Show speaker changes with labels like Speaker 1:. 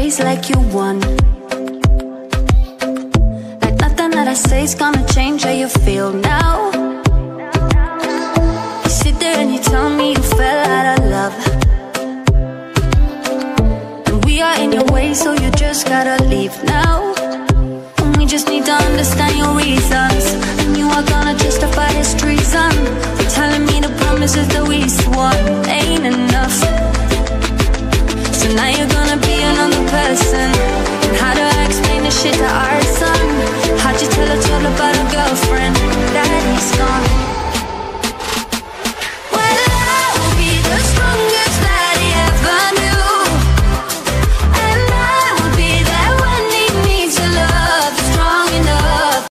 Speaker 1: face like you won. Like nothing that I say is gonna change how you feel now. You sit there and you tell me you fell out of love, and we are in your way, so you just gotta leave now. And we just need to understand your reasons, and you are gonna justify his treason. You're telling me the promises that we swore ain't enough. So now you're gonna be another person. And how do I explain this shit to our